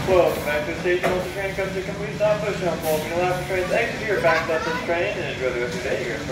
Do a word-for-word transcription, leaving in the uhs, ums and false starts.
Welcome back to the station. Once the train comes to a complete stop, push on following the last train's exit here, back up this train, and enjoy the rest of your day here.